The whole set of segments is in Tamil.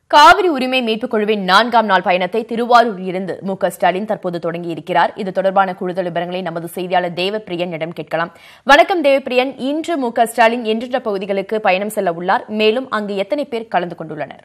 காவிரி உரிமை மீட்புக் குழுவின் 4ஆம் நாள் பயணத்தை திருவாரூரில் இருந்து மு.க.ஸ்டாலின் தற்போது தொடங்கியிருக்கிறார். இது தொடர்பான கூடுதல் விவரங்களை நமது செய்தியாளர் தேவப்பிரியனிடம் கேட்கலாம். வணக்கம் தேவப்பிரியன், இன்று மு.க.ஸ்டாலின் எந்தெந்த பகுதிகளுக்கு பயணம் செல்ல உள்ளார்? மேலும் அங்கு எத்தனை பேர் கலந்து கொண்டுள்ளனர்?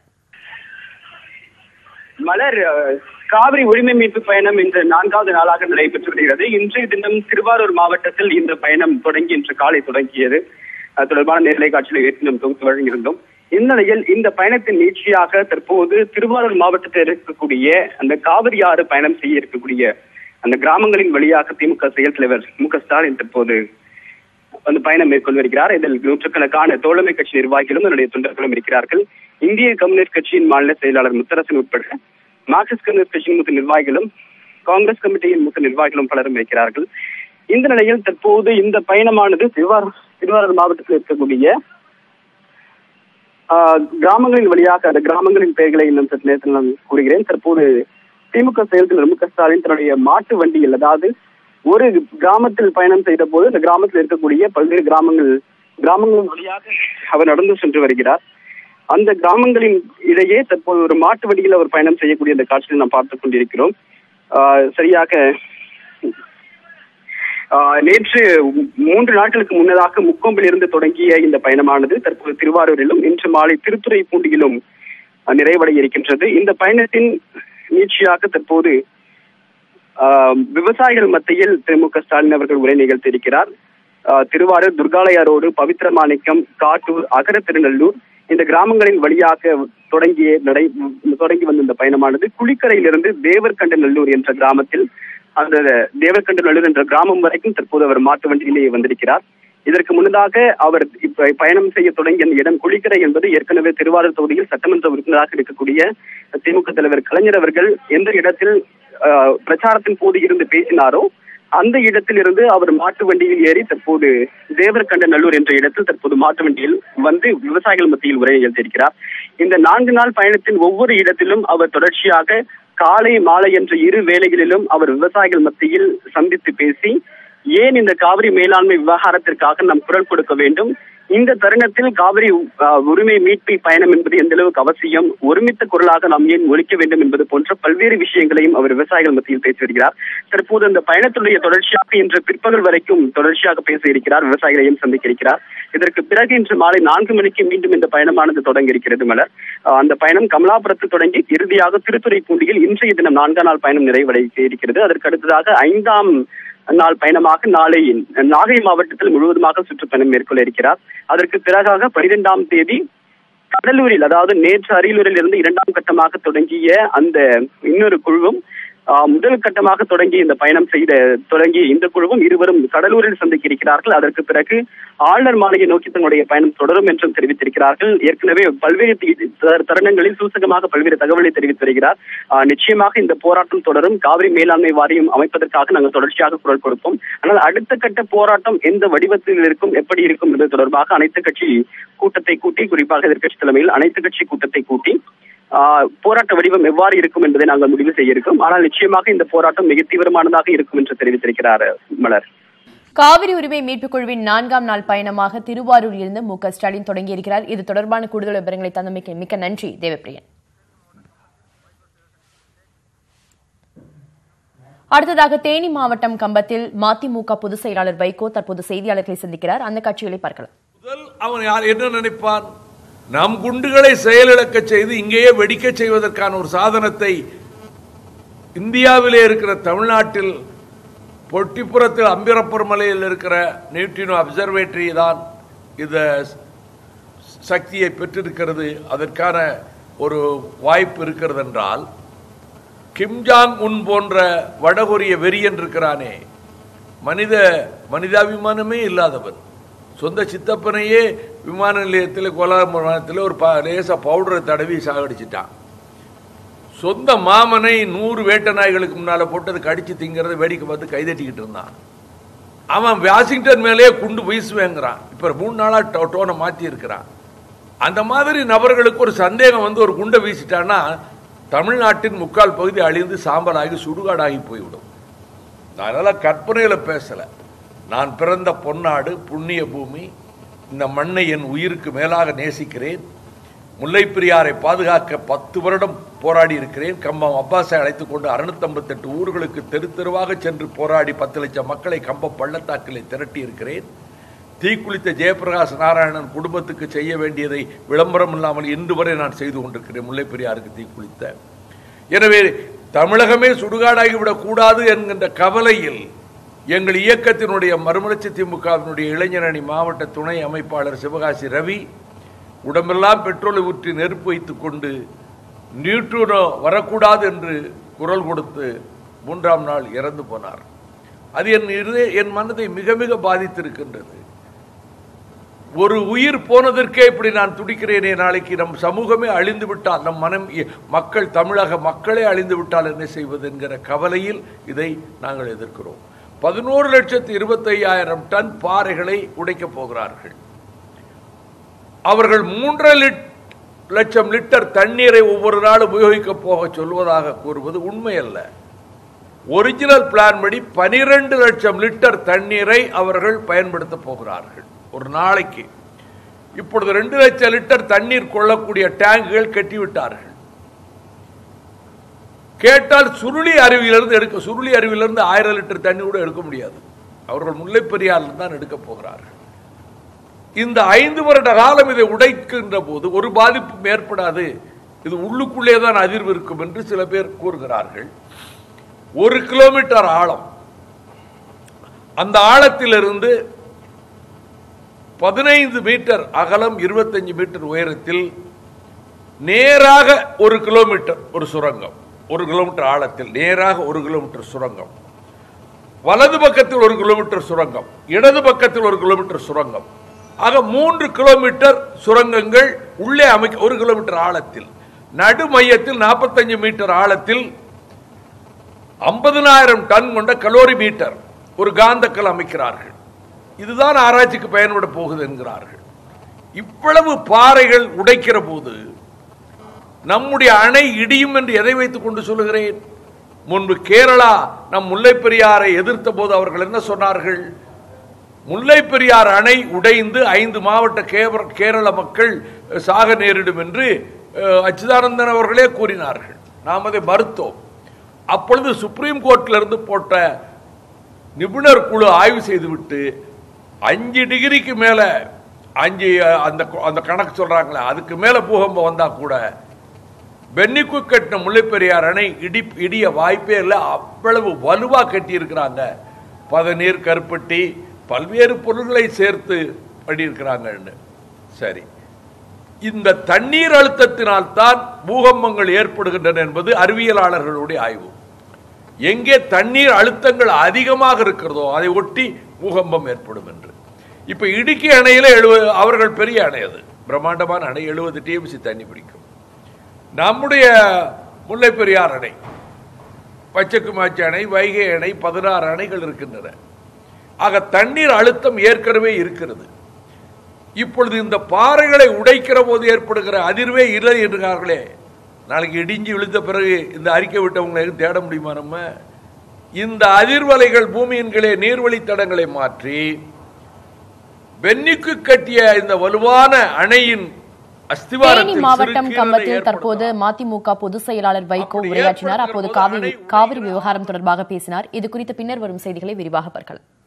மலர், காவிரி உரிமை மீட்பு பயணம் இன்று 4வது நாளாக நடைபெற்று வருகிறது. இன்றைய தினம் திருவாரூர் மாவட்டத்தில் இந்த பயணம் தொடங்கி இன்று காலை தொடங்கியது. தொடர்பான நேரலை காட்சியில் ஏற்கனவே தொகுத்து வழங்கியிருந்தோம். இந்நிலையில் இந்த பயணத்தின் நீட்சியாக தற்போது திருவாரூர் மாவட்டத்தில் இருக்கக்கூடிய அந்த காவிரி ஆறு பயணம் செய்ய இருக்கக்கூடிய அந்த கிராமங்களின் வழியாக திமுக செயல் தலைவர் மு.க.ஸ்டாலின் தற்போது அந்த பயணம் மேற்கொண்டு வருகிறார். இதில் நூற்றுக்கணக்கான தோழமை கட்சி நிர்வாகிகளும் அதனுடைய தொண்டர்களும் இருக்கிறார்கள். இந்திய கம்யூனிஸ்ட் கட்சியின் மாநில செயலாளர் முத்தரசன் உட்பட மார்க்சிஸ்ட் கம்யூனிஸ்ட் கட்சியின் மூத்த நிர்வாகிகளும் காங்கிரஸ் கமிட்டியின் மூத்த நிர்வாகிகளும் பலரும் இருக்கிறார்கள். இந்த நிலையில் தற்போது இந்த பயணமானது திருவாரூர் மாவட்டத்தில் இருக்கக்கூடிய கிராமங்களின் வழியாக அந்த கிராமங்களின் பெயர்களை இன்னும் சற்று நேரத்தில் நான் கூறுகிறேன். தற்போது திமுக செயல் தலைவர் மு.க.ஸ்டாலின் தன்னுடைய மாட்டு வண்டியில், அதாவது ஒரு கிராமத்தில் பயணம் செய்த போது இந்த கிராமத்தில் இருக்கக்கூடிய பல்வேறு கிராமங்களின் வழியாக அவர் நடந்து சென்று வருகிறார். அந்த கிராமங்களின் இடையே தற்போது ஒரு மாட்டு வண்டியில் அவர் பயணம் செய்யக்கூடிய அந்த காட்சியை நாம் பார்த்துக் கொண்டிருக்கிறோம். சரியாக நேற்று 3 நாட்களுக்கு முன்னதாக முக்கொம்பில் இருந்து தொடங்கிய இந்த பயணமானது தற்போது திருவாரூரிலும் இன்று மாலை திருத்துறைப்பூண்டியிலும் நிறைவடைய இருக்கின்றது. இந்த பயணத்தின் நீட்சியாக தற்போது விவசாயிகள் மத்தியில் மு.க.ஸ்டாலின் அவர்கள் உரை நிகழ்த்தியிருக்கிறார். திருவாரூர், துர்காலயா ரோடு, பவித்திரமாணிக்கம், காட்டூர், அகரத்திருநல்லூர் இந்த கிராமங்களின் வழியாக தொடங்கி வந்த இந்த பயணமானது குளிக்கரையிலிருந்து தேவர்கண்டநல்லூர் என்ற கிராமத்தில், அந்த தேவர்கண்டநல்லூர் என்ற கிராமம் வரைக்கும் தற்போது அவர் மாட்டு வண்டியிலேயே வந்திருக்கிறார். இதற்கு முன்னதாக அவர் பயணம் செய்ய தொடங்கிய அந்த இடம் குளிக்கரை என்பது ஏற்கனவே திருவாரூர் தொகுதியில் சட்டமன்ற உறுப்பினராக இருக்கக்கூடிய திமுக தலைவர் கலைஞர் அவர்கள் எந்த இடத்தில் பிரச்சாரத்தின் போது இருந்து பேசினாரோ அந்த இடத்தில் இருந்து அவர் மாட்டு வண்டியில் ஏறி தற்போது தேவர்கண்டநல்லூர் என்ற இடத்தில் தற்போது மாட்டு வண்டியில் வந்து விவசாயிகள் மத்தியில் உரை நிகழ்த்தியிருக்கிறார். இந்த 4 நாள் பயணத்தின் ஒவ்வொரு இடத்திலும் அவர் தொடர்ச்சியாக காலை மாலை என்ற 2 வேளைகளிலும் அவர் விவசாயிகள் மத்தியில் சந்தித்து பேசி, ஏன் இந்த காவிரி மேலாண்மை விவகாரத்திற்காக நாம் குரல் கொடுக்க வேண்டும், இந்த தருணத்தில் காவிரி உரிமை மீட்பு பயணம் என்பது எந்த அளவுக்கு அவசியம், ஒருமித்த குரலாக நாம் ஏன் ஒழிக்க வேண்டும் என்பது போன்ற பல்வேறு விஷயங்களையும் அவர் விவசாயிகள் மத்தியில் பேசி வருகிறார். தற்போது அந்த பயணத்துடைய தொடர்ச்சியாக இன்று பிற்பகல் வரைக்கும் தொடர்ச்சியாக பேச இருக்கிறார், விவசாயிகளையும் சந்திக்க இருக்கிறார். இதற்கு பிறகு இன்று மாலை 4 மணிக்கு மீண்டும் இந்த பயணமானது தொடங்க இருக்கிறது. மலர், அந்த பயணம் கமலாபுரத்தில் தொடங்கி இறுதியாக திருத்துறைப்பூண்டியில் இன்றைய தினம் 4ஆம் நாள் பயணம் நிறைவடைய இருக்கிறது. அதற்கு அடுத்ததாக 5ஆம் நாள் பயணமாக நாளை நாகை மாவட்டத்தில் முழுவதுமாக சுற்றுப்பயணம் மேற்கொள்ள இருக்கிறார். அதற்கு பிறகாக 12ஆம் தேதி கடலூரில், அதாவது நேற்று அரியலூரில் இருந்து 2ஆம் கட்டமாக தொடங்கிய அந்த இன்னொரு குழுவும் முதல் கட்டமாக தொடங்கி இந்த பயணம் தொடங்கி இந்த குழுவும் இருவரும் கடலூரில் சந்திக்க இருக்கிறார்கள். அதற்கு பிறகு ஆளுநர் மாளிகை நோக்கி தங்களுடைய பயணம் தொடரும் என்றும் தெரிவித்திருக்கிறார்கள். ஏற்கனவே பல்வேறு தருணங்களில் சூசகமாக பல்வேறு தகவலை தெரிவித்து வருகிறார். நிச்சயமாக இந்த போராட்டம் தொடரும், காவிரி மேலாண்மை வாரியம் அமைப்பதற்காக நாங்கள் தொடர்ச்சியாக குரல் கொடுப்போம். ஆனால் அடுத்த கட்ட போராட்டம் எந்த வடிவத்தில் இருக்கும், எப்படி இருக்கும் என்பது தொடர்பாக அனைத்து கட்சி கூட்டத்தை கூட்டி, குறிப்பாக எதிர்க்கட்சி தலைமையில் அனைத்து கட்சி கூட்டத்தை கூட்டி போராட்ட வடிவம் எவ்வாறு இருக்கும் என்பதை நாங்கள் முடிவு செய்ய இருக்கோம். ஆனால் நிச்சயமாக இந்த போராட்டம் மிக தீவிரமானதாக இருக்கும் என்று தெரிவித்திருக்கிறார். மலர், காவிரி உரிமை மீட்புக் குழுவின் 4ஆம் நாள் பயணமாக திருவாரூரில் இருந்து மு.க.ஸ்டாலின் தொடங்கியிருக்கிறார். இது தொடர்பான கூடுதல் விவரங்களை தந்தமைக்கு மிக்க நன்றி தேவப்பிரியன். அடுத்ததாக தேனி மாவட்டம் கம்பத்தில் மதிமுக பொதுச் செயலாளர் வைகோ தற்போது செய்தியாளர்களை சந்திக்கிறார். அந்த காட்சிகளை பார்க்கலாம். அவன் என்ன நினைப்பான்? நம் குண்டுகளை செயலிழக்க செய்து இங்கேயே வெடிக்க செய்வதற்கான ஒரு சாதனத்தை இந்தியாவிலே இருக்கிற தமிழ்நாட்டில் பொட்டிப்புறத்தில் அம்பிரப்பர் மலையில் இருக்கிற நியூட்ரினோ அப்சர்வேட்டரி தான் இந்த சக்தியை பெற்றிருக்கிறது. அதற்கான ஒரு வாய்ப்பு இருக்கிறது என்றால், கிம் ஜாங் உன் போன்ற வடகொரிய வெறியன் இருக்கிறானே, மனிதாபிமானமே இல்லாதவன், சொந்த சித்தப்பனையே விமான நிலையத்தில் கோலாலம்பூர் விமானத்தில் ஒரு லேசா பவுடரை தடவி சாகடிச்சிட்டான். சொந்த மாமனை 100 வேட்ட நாய்களுக்கு முன்னால போட்டு அதை கடிச்சு திங்கிறத வேடிக்கை பார்த்து கைதட்டிக்கிட்டு இருந்தான். அவன் வாஷிங்டன் மேலேயே குண்டு வீசுவேங்கிறான். இப்ப 3 நாளா டோனை மாற்றி இருக்கிறான். அந்த மாதிரி நபர்களுக்கு ஒரு சந்தேகம் வந்து ஒரு குண்டை வீசிட்டான்னா தமிழ்நாட்டின் 3/4 பகுதி அழிந்து சாம்பலாகி சுடுகாடாகி போய்விடும். அதனால கற்பனையில பேசல. நான் பிறந்த பொன்னாடு, புண்ணிய பூமி, இந்த மண்ணை என் உயிருக்கு மேலாக நேசிக்கிறேன். முல்லைப்பெரியாரை பாதுகாக்க 10 வருடம் போராடி இருக்கிறேன். கம்பம் அப்பாஸை அழைத்துக் கொண்டு 658 ஊர்களுக்கு தெரு தெருவாக சென்று போராடி 10 லட்சம் மக்களை கம்பம் பள்ளத்தாக்கிலே திரட்டி இருக்கிறேன். தீக்குளித்த ஜெயபிரகாஷ் நாராயணன் குடும்பத்துக்கு செய்ய வேண்டியதை விளம்பரம் இல்லாமல் இன்று வரை நான் செய்து கொண்டிருக்கிறேன். முல்லைப்பெரியாருக்கு தீக்குளித்த. எனவே தமிழகமே சுடுகாடாகிவிடக் கூடாது என்கின்ற கவலையில் எங்கள் இயக்கத்தினுடைய மறுமலர்ச்சி திமுகவினுடைய இளைஞரணி மாவட்ட துணை அமைப்பாளர் சிவகாசி ரவி உடம்பெல்லாம் பெட்ரோலை ஊற்றி நெருப்பு வைத்துக் கொண்டு நியூட்ரினோ வரக்கூடாது என்று குரல் கொடுத்து 3ஆம் நாள் இறந்து போனார். அது என் மனதை மிக மிக பாதித்திருக்கின்றது. ஒரு உயிர் போனதற்கே இப்படி நான் துடிக்கிறேனே, நாளைக்கு நம் சமூகமே அழிந்து விட்டால், நம் மக்கள் தமிழக மக்களே அழிந்து விட்டால் என்ன செய்வது என்கிற கவலையில் இதை நாங்கள் எதிர்க்கிறோம். 11,25,000 டன் பாறைகளை உடைக்கப் போகிறார்கள். அவர்கள் 3.5 லட்சம் லிட்டர் தண்ணீரை ஒவ்வொரு நாள் உபயோகிக்க போக சொல்வதாக கூறுவது உண்மை அல்ல. ஒரிஜினல் பிளான் படி 12 லட்சம் லிட்டர் தண்ணீரை அவர்கள் பயன்படுத்த போகிறார்கள் ஒரு நாளைக்கு. இப்பொழுது 2 லட்சம் லிட்டர் தண்ணீர் கொள்ளக்கூடிய டேங்குகள் கட்டிவிட்டார்கள். கேட்டால் சுருளி அருவியிலிருந்து சுருளி அருவியிலிருந்து 1000 லிட்டர் தண்ணி கூட எடுக்க முடியாது. அவர்கள் முல்லைப்பெரியாரில் தான் எடுக்க போகிறார்கள். இந்த 5 வருட காலம் இதை உடைக்கின்ற போது ஒரு பாதிப்பும் ஏற்படாது, இது உள்ளுக்குள்ளே தான் அதிர்வு இருக்கும் என்று சில பேர் கூறுகிறார்கள். 1 கிலோமீட்டர் ஆழம், அந்த ஆழத்திலிருந்து 15 மீட்டர் அகலம், 25 மீட்டர் உயரத்தில் நேராக 1 கிலோமீட்டர் ஒரு சுரங்கம். 1 கிலோமீட்டர் ஆழத்தில் நேராக 1 கிலோமீட்டர் சுரங்கம். வலது பக்கத்தில் 1 கிலோமீட்டர் சுரங்கம், இடது பக்கத்தில் 1 கிலோமீட்டர் சுரங்கம். ஆக 3 கிலோமீட்டர் சுரங்கங்கள் உள்ளே 1 கிலோமீட்டர் ஆழத்தில். நடு மையத்தில் 45 மீட்டர் ஆழத்தில் 50,000 டன் கொண்ட கலோரி மீட்டர் ஒரு காந்தக்கல் அமைக்கிறார்கள். இதுதான் ஆராய்ச்சிக்கு பயன்பட போகுது என்கிறார்கள். இவ்வளவு பாறைகள் உடைக்கிற போது நம்முடைய அணை இடியும் என்று எதை வைத்துக் கொண்டு சொல்லுகிறேன்? முன்பு கேரளா நம் முல்லைப்பெரியாரை எதிர்த்த போது அவர்கள் என்ன சொன்னார்கள்? முல்லைப்பெரியார் அணை உடைந்து 5 மாவட்ட கேரள மக்கள் சாக நேரிடும் என்று அச்சுதானந்தன் அவர்களே கூறினார்கள். நாம் அதை மறுத்தோம். அப்பொழுது சுப்ரீம் கோர்ட்டிலிருந்து போட்ட நிபுணர் குழு ஆய்வு செய்துவிட்டு 5 டிகிரிக்கு மேல அந்த கணக்கு சொல்றாங்களே, அதுக்கு மேல பூகம்பம் வந்தா கூட பென்னிக்கு கட்டின முல்லைப்பெரியார் அணை இடிய வாய்ப்பே இல்லை. அவ்வளவு வலுவா கட்டி இருக்கிறாங்க. பதநீர், கருப்பட்டி, பல்வேறு பொருள்களை சேர்த்து பண்ணியிருக்கிறாங்க. சரி, இந்த தண்ணீர் அழுத்தத்தினால் தான் பூகம்பங்கள் ஏற்படுகின்றன என்பது அறிவியலாளர்களுடைய ஆய்வு. எங்கே தண்ணீர் அழுத்தங்கள் அதிகமாக இருக்கிறதோ அதை ஒட்டி பூகம்பம் ஏற்படும் என்று. இப்ப இடுக்கி அணையில அவர்கள் பெரிய அணை, அது பிரம்மாண்டமான அணை, 70 TMC தண்ணி பிடிக்கும். நம்முடைய முல்லைப்பெரியார் அணை, பச்சைக்குமாச்சி அணை, வைகை அணை, 16 அணைகள் இருக்கின்றன. ஆக தண்ணீர் அழுத்தம் ஏற்கனவே இருக்கிறது. இப்பொழுது இந்த பாறைகளை உடைக்கிற போது ஏற்படுகிற அதிர்வே இல்லை என்றார்களே, நாளைக்கு இடிஞ்சு விழுந்த பிறகு இந்த அறிக்கை விட்டவங்களை தேட முடியுமா? நம்ம இந்த அதிர்வலைகள் பூமியின் கீழே நீர்வழித்தடங்களை மாற்றி பென்னிக்கு கட்டிய இந்த வலுவான அணையின் தேனி மாவட்டம் கம்பத்தில் தற்போது மதிமுக பொதுச் செயலாளர் வைகோ உரையாற்றினார். அப்போது காவிரி விவகாரம் தொடர்பாக பேசினார். இது குறித்து பின்னர் வரும் செய்திகளை விரிவாக பார்க்கலாம்.